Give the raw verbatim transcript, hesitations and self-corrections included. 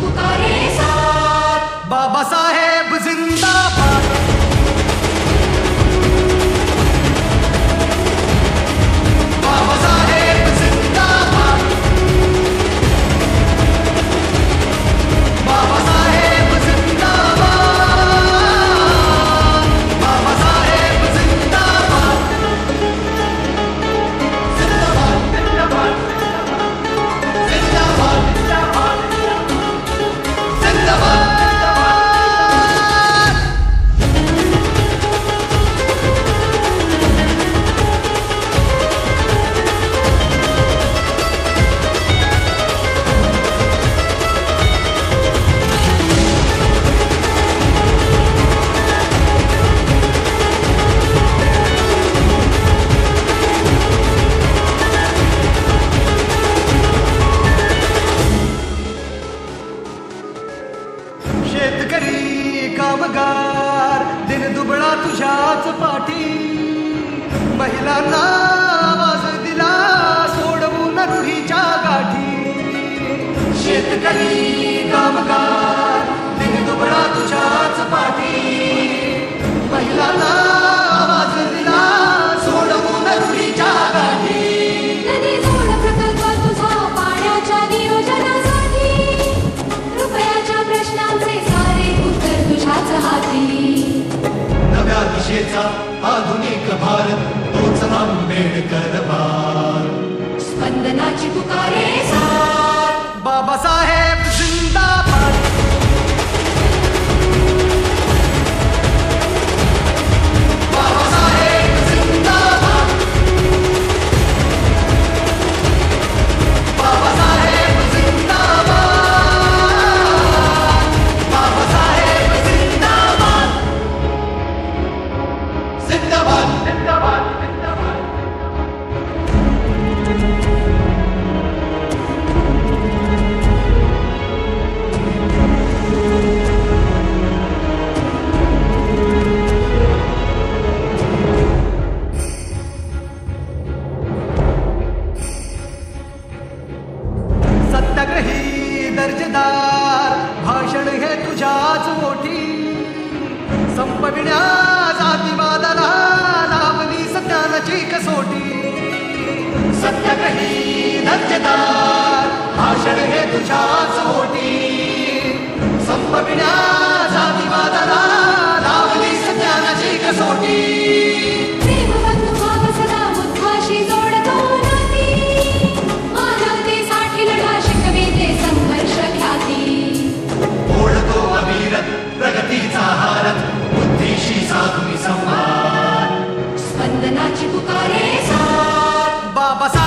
पुकारे साथ, बाबासाहेब जिंदाबाद, बाबासाहेब जिंदाबाद, बाबासाहेब जिंदाबाद, बाबासाहेब जिंदाबाद, जिंदाबाद जिंदाबाद जिंदाबाद जिंदाबाद जिंदाबाद। शेतकरी कामगार दिन दुबळा तुझ्याच पाठी, महिलांना आवाज दिला सोडवून रूढीच्या गाठी। शेतकरी कामगार दिन दुबळा तुझ्याच पाठी, महिलांना आवाज दिला सोडवून रूढीच्या गाठी। नदी जोड प्रकल्प तुझा पाण्याच्या नियोजनासाठी, रुपयाच्या प्रश्नांचे सारे उत्तर तुझ्याच हाती। नव्या दिशेचा आधुनिक भारत तोच आंबेडकर भारत, स्पंदनाची पुकारे साथ, बाबासाहेब जिंदाबाद, बाबासाहेब जिंदाबाद, बाबासाहेब जिंदाबाद, बाबासाहेब जिंदाबाद, जिंदाबाद जिंदाबाद जिंदाबाद। सत्याग्रही दर्जेदार भाषण हे तुझ्याच मोठी, संपविण्या जातीवादाला लावली सत्यानाची कसोटी। सत्याग्रही दर्जेदार भाषण हे तुझ्याच मोठी, संपविण्या जातीवादाला लावली सत्यानाची कसोटी। प्रेमबंधू भाव सदा बुद्धाशी जोडतो नाती, मानवतेसाठी लढा शिकविते संघर्ष ख्याती। ओढतो अविरत प्रगतीचा हारत, बुद्धीशी साधुनी संवाद, स्पंदनाची पुकारे साथ, बाबासाहेब